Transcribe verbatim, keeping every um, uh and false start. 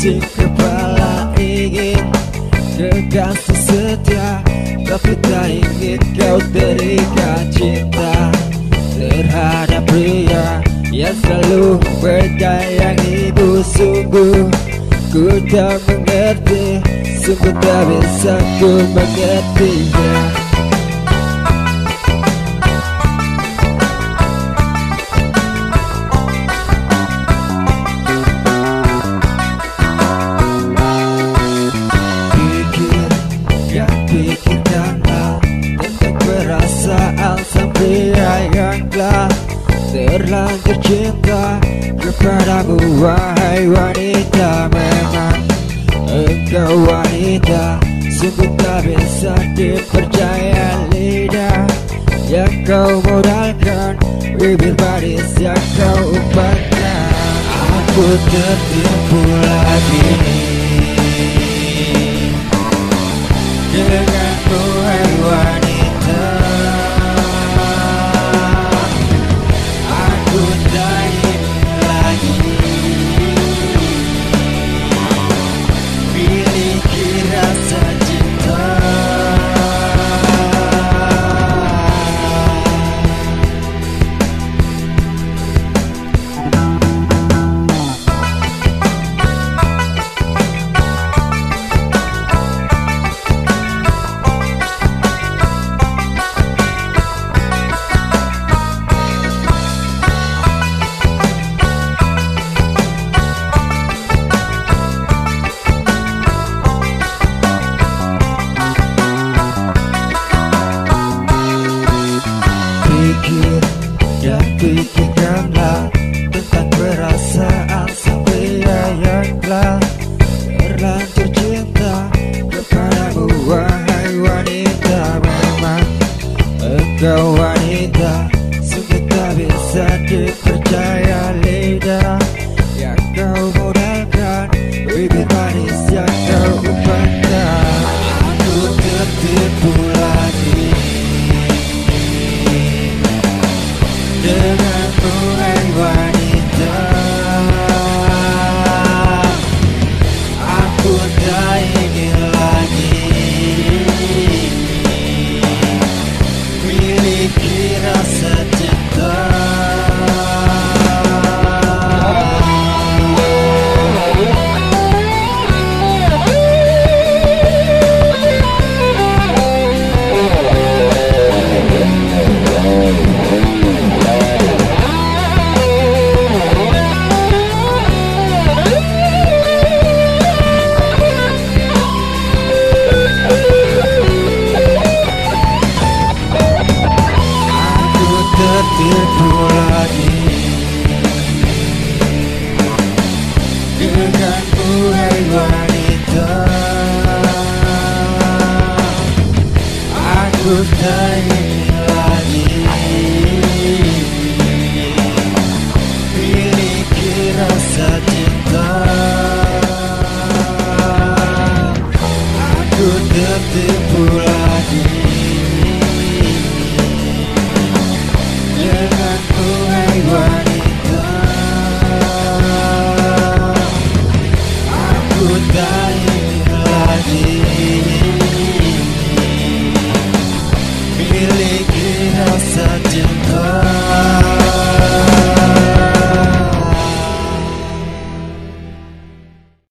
Isi kepala ingin kekasih setia, tapi tak ingin kau terikat cinta terhadap pria yang selalu menyayangimu. Sungguh ku tak mengerti, sungguh tak bisa ku mengertinya. Pikirkanlah tentang perasaan sang pria yang telah terlanjur cinta kepadamu. Wahai wanita, memang engkau wanita sungguh tak bisa dipercaya. Lidah yang kau modalkan, bibir manis yang kau umpankan. Aku tertipu lagi denganmu, hai wanita. Aku tak ingin lagi miliki rasa cinta. Pikir dan pikirkanlah tentang perasaan sang pria yang telah terlanjur cinta kepadamu. Wahai wanita, memang engkau wanita sungguh tak bisa dipercaya. Lidah yang kau modalkan, bibir manis yang kau umpankan. Aku tertipu lagi denganmu, hai wanita. Aku tak ingin lagi miliki rasa cinta. Tertipu lagi denganmu, hai wanita. Aku tak ingin lagi miliki rasa cinta. Aku tertipu lagi denganmu, hai wanita.